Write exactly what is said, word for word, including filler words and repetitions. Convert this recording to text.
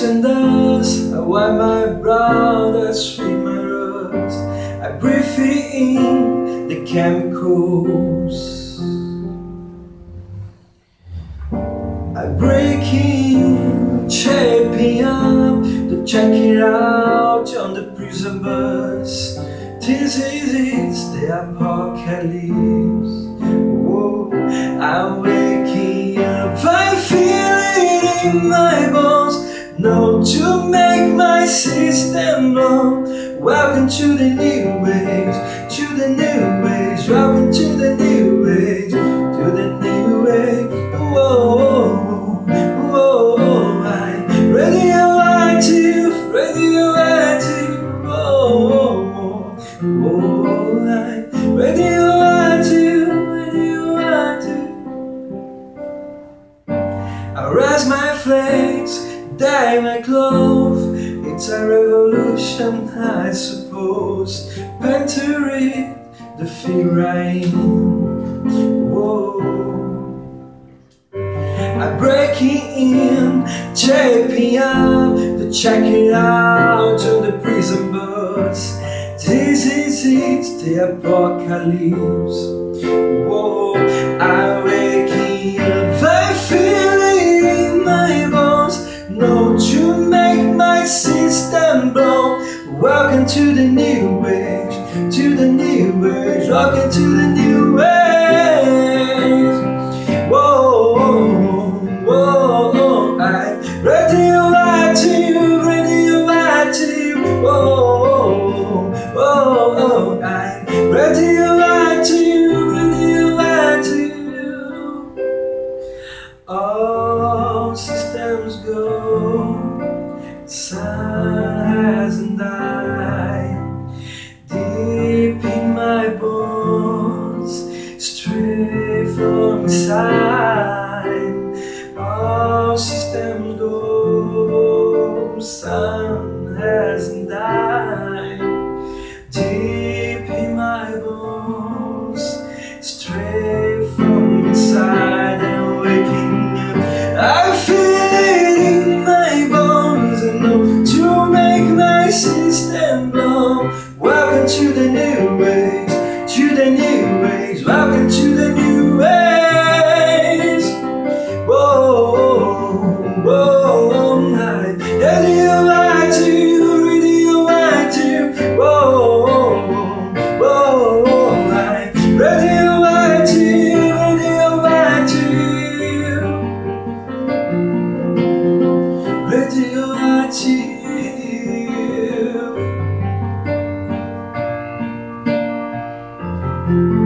ocean dust, I wipe my brow, that sweet my rust. I breathe in the chemicals. I break in, shaping up to check it out on the prison bus. This is it, the apocalypse. Whoa, I'm waking up, I feel it in my bones. No, to make my system blow. Welcome to the new age, to the new age. Welcome to the new age, to the new age. Whoa, whoa, I'm radioactive, radioactive. Whoa, whoa, I'm radioactive, radioactive. I rise my flames, dye my clothes. It's a revolution, I suppose. Pen to read the fear I'm in. Whoa, I break in, shaping up to check it out on the prison bus. This is it, the apocalypse. Whoa, I'm waking up, I feel it in my bones. No, to make my system blow. Welcome to the new age, to the new age. Welcome to the new age. Whoa, whoa, I'm radioactive, radioactive. Whoa, whoa, I'm radioactive, radioactive. All systems go, sun hasn't died. Deep in my bones, straight from inside. All systems go, sun hasn't died. Deep in my bones, straight from inside. And waking up, I feel it in my bones. And know to make my system blow. Welcome to the new age, to the new age. Welcome to the new age. Whoa, whoa, I'm radioactive, radioactive. Whoa, whoa, I'm radioactive, radioactive. Radioactive. Thank you.